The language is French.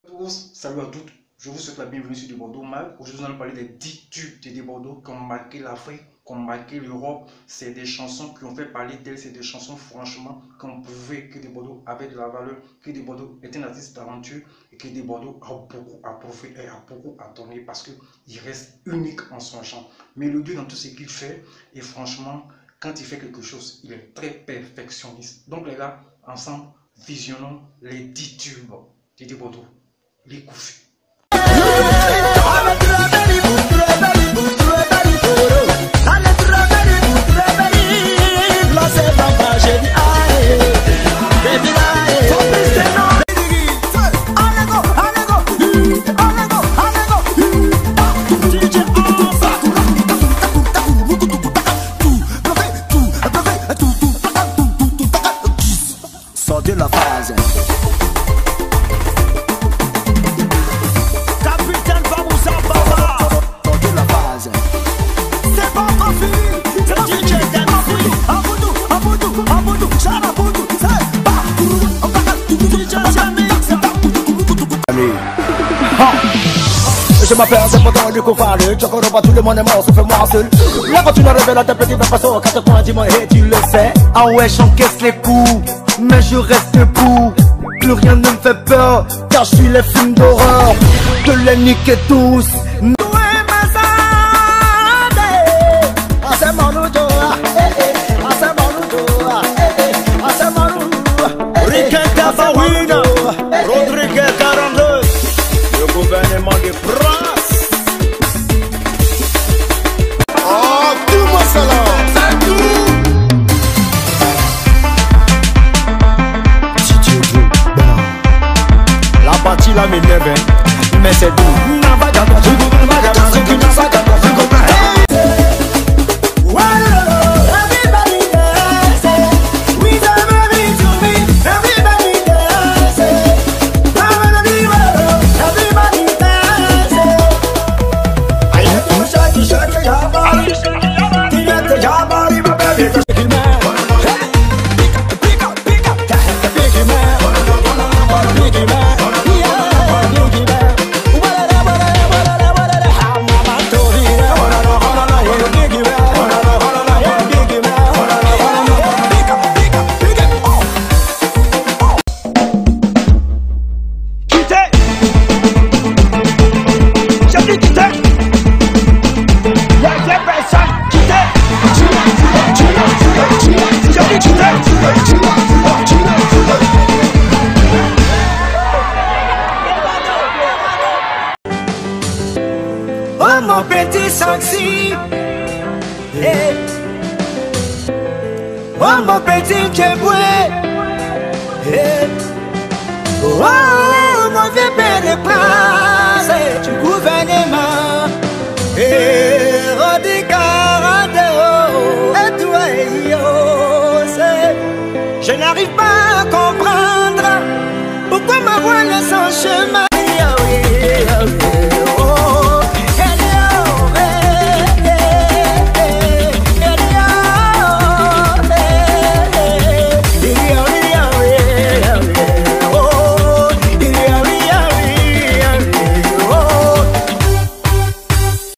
tous, salut à toutes, je vous souhaite la bienvenue sur Bordeaux Mal. Aujourd'hui, nous allons parler des 10 tubes de Bordeaux qui ont marqué l'Afrique, qui ont marqué l'Europe. C'est des chansons qui ont fait parler d'elles, c'est des chansons franchement qu'on pouvait que Bordeaux avait de la valeur, que Bordeaux est un artiste talentueux et que Bordeaux a beaucoup à prouver et a beaucoup à donner parce qu'il reste unique en son genre. Mélodieux dans tout ce qu'il fait et franchement, quand il fait quelque chose, il est très perfectionniste. Donc les gars, ensemble, visionnons les 10 tubes de Bordeaux. Les Koufis. Sortez la phase. Je m'appelle, c'est pas dans le coffre, tu connais pas tout le monde est mort, sauf moi seul. Là quand tu n'as révélé ta petite façon, à 4 points, dis-moi, et tu le sais. Ah ouais, j'encaisse les coups, mais je reste debout. Plus rien ne me fait peur, car je suis les films d'horreur. De les niquer tous. Rodriguez 42, le gouvernement de France. Oh, tout mon salon, c'est tout. Si tu veux, la partie là m'énerve, mais c'est doux. Oh mon petit sexy, hey. Oh mon petit keboué, hey. Oh mon vieux père de place du gouvernement, et Rodi 40, et toi je n'arrive pas à comprendre pourquoi ma voix est sans chemin.